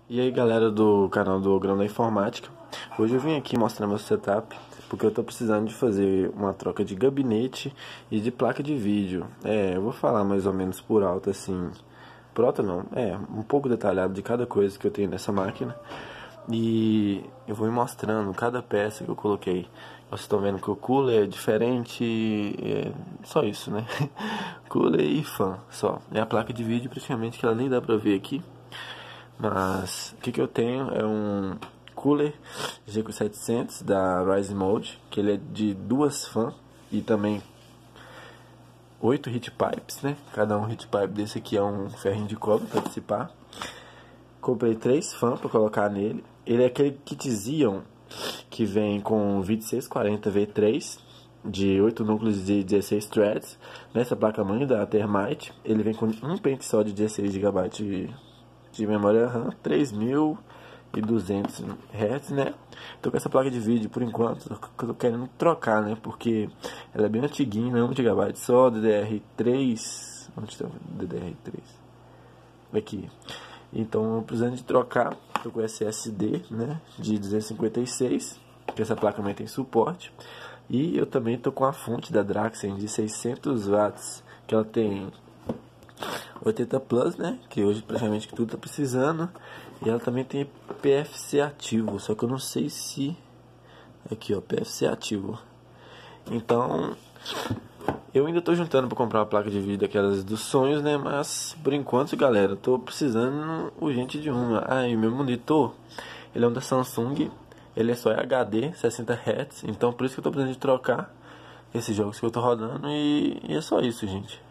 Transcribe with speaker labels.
Speaker 1: E aí galera do canal do Grão da Informática, hoje eu vim aqui mostrar meu setup, porque eu tô precisando de fazer uma troca de gabinete e de placa de vídeo. Eu vou falar mais ou menos por alto assim, por alto não, um pouco detalhado de cada coisa que eu tenho nessa máquina. E eu vou ir mostrando cada peça que eu coloquei. Vocês estão vendo que o cooler é diferente, só isso, né? Cooler e fan, só. É a placa de vídeo praticamente que ela nem dá pra ver aqui. Mas o que eu tenho é um cooler GQ700 da Rise Mode, que ele é de duas fãs e também 8 heat pipes, né? Cada um heat pipe desse aqui é um ferrinho de cobre para dissipar. Comprei 3 fãs para colocar nele. Ele é aquele kit Xeon que vem com 2640 V3 de 8 núcleos de 16 threads. Nessa placa-mãe da Thermite, ele vem com um pente só de 16 GB de memória RAM, 3200 Hz, né? Tô com essa placa de vídeo por enquanto, que eu tô querendo trocar, né? Porque ela é bem antiguinha, né? 1 GB só, DDR3. Onde está o DDR3? Aqui. Então, eu precisando de trocar. Tô com SSD, né? De 256, que essa placa também tem suporte. E eu também tô com a fonte da Draxen de 600 watts, que ela tem 80 Plus, né? Que hoje praticamente tudo tá precisando. E ela também tem PFC ativo, só que eu não sei se... Aqui, ó, PFC ativo. Então, eu ainda tô juntando para comprar uma placa de vídeo daquelas dos sonhos, né? Mas, por enquanto, galera, eu tô precisando urgente de uma. E o meu monitor, ele é um da Samsung. Ele é só HD, 60 Hz. Então, por isso que eu tô precisando de trocar esses jogos que eu tô rodando. E é só isso, gente.